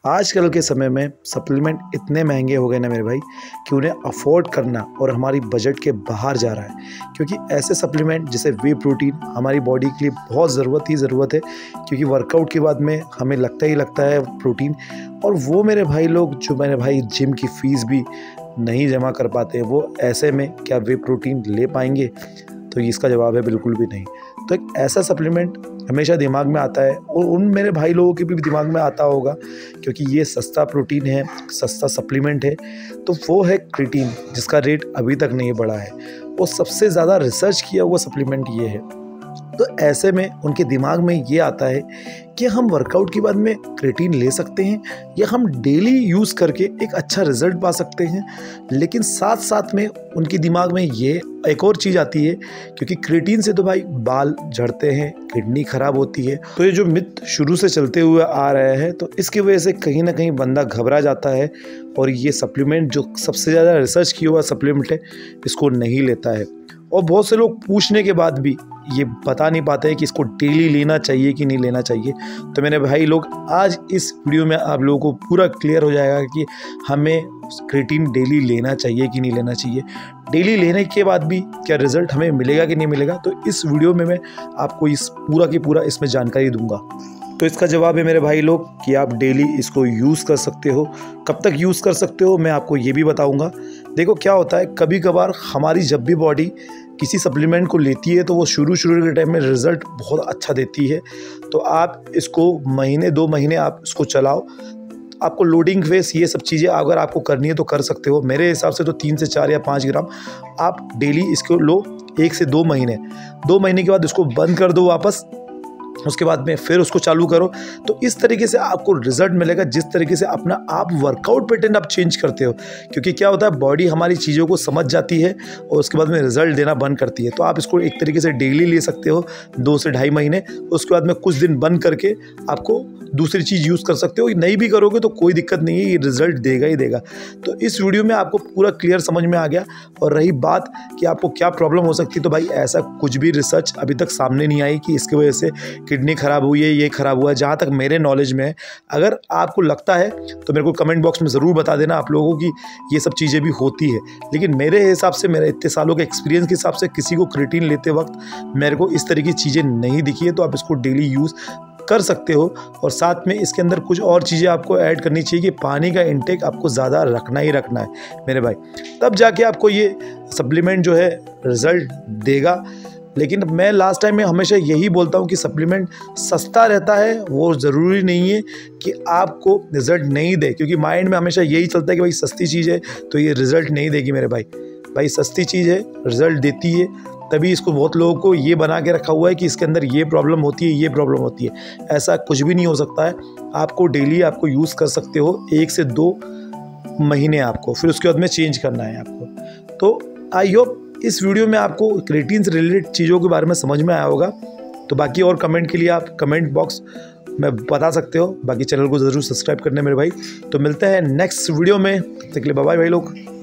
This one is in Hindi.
आजकल के समय में सप्लीमेंट इतने महंगे हो गए ना मेरे भाई कि उन्हें अफोर्ड करना और हमारी बजट के बाहर जा रहा है। क्योंकि ऐसे सप्लीमेंट जैसे वे प्रोटीन हमारी बॉडी के लिए बहुत ज़रूरत है, क्योंकि वर्कआउट के बाद में हमें लगता है प्रोटीन। और वो मेरे भाई लोग जो मेरे भाई जिम की फ़ीस भी नहीं जमा कर पाते, वो ऐसे में क्या वे प्रोटीन ले पाएंगे? तो इसका जवाब है बिल्कुल भी नहीं। तो एक ऐसा सप्लीमेंट हमेशा दिमाग में आता है और उन मेरे भाई लोगों के भी दिमाग में आता होगा, क्योंकि ये सस्ता प्रोटीन है, सस्ता सप्लीमेंट है, तो वो है क्रिएटिन, जिसका रेट अभी तक नहीं बढ़ा है। वो सबसे ज़्यादा रिसर्च किया हुआ सप्लीमेंट ये है। तो ऐसे में उनके दिमाग में ये आता है कि हम वर्कआउट के बाद में क्रिएटिन ले सकते हैं या हम डेली यूज़ करके एक अच्छा रिजल्ट पा सकते हैं। लेकिन साथ साथ में उनके दिमाग में ये एक और चीज़ आती है, क्योंकि क्रिएटिन से तो भाई बाल झड़ते हैं, किडनी ख़राब होती है। तो ये जो मिथ शुरू से चलते हुए आ रहा है, तो इसकी वजह से कहीं ना कहीं बंदा घबरा जाता है और ये सप्लीमेंट जो सबसे ज़्यादा रिसर्च किया हुआ सप्लीमेंट है, इसको नहीं लेता है। और बहुत से लोग पूछने के बाद भी ये बता नहीं पाते हैं कि इसको डेली लेना चाहिए कि नहीं लेना चाहिए। तो मेरे भाई लोग, आज इस वीडियो में आप लोगों को पूरा क्लियर हो जाएगा कि हमें क्रिएटिन डेली लेना चाहिए कि नहीं लेना चाहिए। डेली लेने के बाद भी क्या रिज़ल्ट हमें मिलेगा कि नहीं मिलेगा, तो इस वीडियो में मैं आपको इस पूरा की पूरा इसमें जानकारी दूंगा। तो इसका जवाब है मेरे भाई लोग कि आप डेली इसको यूज़ कर सकते हो। कब तक यूज़ कर सकते हो मैं आपको ये भी बताऊंगा। देखो क्या होता है, कभी कभार हमारी जब भी बॉडी किसी सप्लीमेंट को लेती है तो वो शुरू के टाइम में रिज़ल्ट बहुत अच्छा देती है। तो आप इसको महीने 2 महीने आप इसको चलाओ। आपको लोडिंग फेस ये सब चीज़ें अगर आपको करनी है तो कर सकते हो। मेरे हिसाब से तो 3 से 4 या 5 ग्राम आप डेली इसको लो 1 से 2 महीने। 2 महीने के बाद इसको बंद कर दो वापस, उसके बाद में फिर उसको चालू करो। तो इस तरीके से आपको रिजल्ट मिलेगा, जिस तरीके से अपना आप वर्कआउट पैटर्न आप चेंज करते हो। क्योंकि क्या होता है, बॉडी हमारी चीज़ों को समझ जाती है और उसके बाद में रिजल्ट देना बंद करती है। तो आप इसको एक तरीके से डेली ले सकते हो 2 से 2.5 महीने। उसके बाद में कुछ दिन बंद करके आपको दूसरी चीज़ यूज़ कर सकते हो। नहीं भी करोगे तो कोई दिक्कत नहीं है, ये रिजल्ट देगा ही देगा। तो इस वीडियो में आपको पूरा क्लियर समझ में आ गया। और रही बात कि आपको क्या प्रॉब्लम हो सकती है, तो भाई ऐसा कुछ भी रिसर्च अभी तक सामने नहीं आई कि इसकी वजह से किडनी ख़राब हुई है, ये ख़राब हुआ है। जहाँ तक मेरे नॉलेज में है, अगर आपको लगता है तो मेरे को कमेंट बॉक्स में ज़रूर बता देना आप लोगों की ये सब चीज़ें भी होती है। लेकिन मेरे हिसाब से, मेरे इतने सालों के एक्सपीरियंस के हिसाब से, किसी को क्रिएटिन लेते वक्त मेरे को इस तरह की चीज़ें नहीं दिखी है। तो आप इसको डेली यूज़ कर सकते हो। और साथ में इसके अंदर कुछ और चीज़ें आपको ऐड करनी चाहिए कि पानी का इंटेक आपको ज़्यादा रखना ही रखना है मेरे भाई, तब जाके आपको ये सप्लीमेंट जो है रिज़ल्ट देगा। लेकिन मैं लास्ट टाइम में हमेशा यही बोलता हूँ कि सप्लीमेंट सस्ता रहता है, वो ज़रूरी नहीं है कि आपको रिज़ल्ट नहीं दे। क्योंकि माइंड में हमेशा यही चलता है कि भाई सस्ती चीज़ है तो ये रिज़ल्ट नहीं देगी मेरे भाई। भाई सस्ती चीज़ है, रिज़ल्ट देती है। तभी इसको बहुत लोगों को ये बना के रखा हुआ है कि इसके अंदर ये प्रॉब्लम होती है, ये प्रॉब्लम होती है। ऐसा कुछ भी नहीं हो सकता है। आपको डेली आपको यूज़ कर सकते हो 1 से 2 महीने आपको, फिर उसके बाद में चेंज करना है आपको। तो आई होप इस वीडियो में आपको क्रिएटिन से रिलेटेड चीज़ों के बारे में समझ में आया होगा। तो बाकी और कमेंट के लिए आप कमेंट बॉक्स में बता सकते हो। बाकी चैनल को ज़रूर सब्सक्राइब करना मेरे भाई। तो मिलते हैं नेक्स्ट वीडियो में, तब तक के लिए बाय बाय भाई लोग।